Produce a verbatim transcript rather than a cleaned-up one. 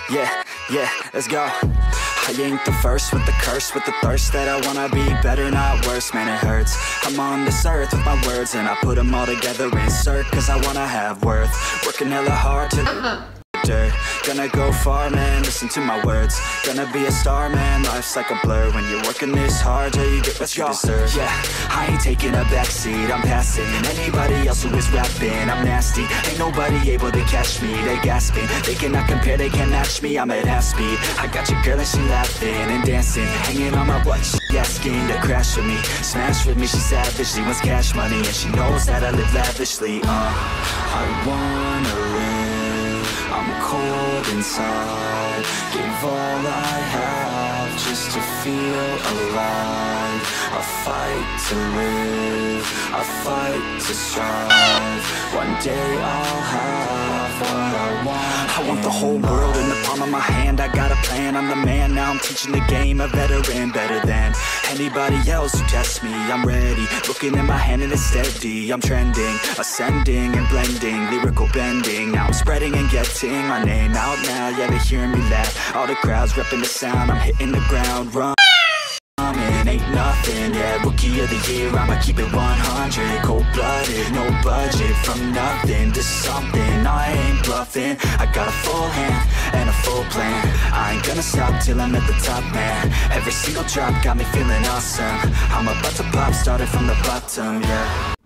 Yeah, yeah, let's go. I ain't the first with the curse, with the thirst that I wanna be better, not worse, man it hurts. I'm on this earth with my words and I put them all together, insert, cause I wanna have worth. Working hella hard to uh-huh. dirt. Gonna go far, man, listen to my words. Gonna be a star, man, life's like a blur. When you're working this hard, yeah, you get what you deserve. Yeah, I ain't taking a backseat, I'm passing anybody else who is rapping. I'm nasty, ain't nobody able to catch me. They gasping, they cannot compare, they can't match me. I'm at half speed, I got your girl and she laughing and dancing, hanging on my butt, she asking to crash with me. Smash with me, she savage, she wants cash money, and she knows that I live lavishly. Uh, I wanna live, I'm cold inside. Give all I have just to feel alive. I fight to live, I fight to strive. One day I'll have what I want. I want the whole world in the palm of my hand. I got a plan, I'm the man. Now I'm teaching the game, a veteran, better than anybody else who tests me. I'm ready, looking at my hand and it's steady. I'm trending, ascending and blending, lyrical bending. Now I'm spreading and getting my name out now. Yeah, they hearing me laugh, all the crowds repping the sound. I'm hitting the ground, run. Ain't nothing, yeah, rookie of the year, I'ma keep it one hundred. Cold-blooded, no budget, from nothing to something, I ain't bluffing. I got a full hand and a full plan. I ain't gonna stop till I'm at the top, man. Every single drop got me feeling awesome. I'm about to pop, started from the bottom, yeah.